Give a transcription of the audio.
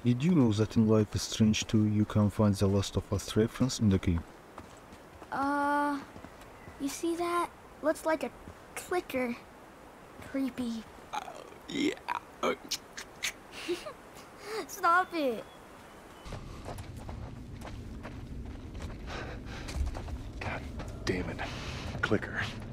Did you know that in Life is Strange 2 you can find the Last of Us reference in the game? Uh, you see that? Looks like a clicker. Creepy. Yeah. Stop it. God damn it. Clicker.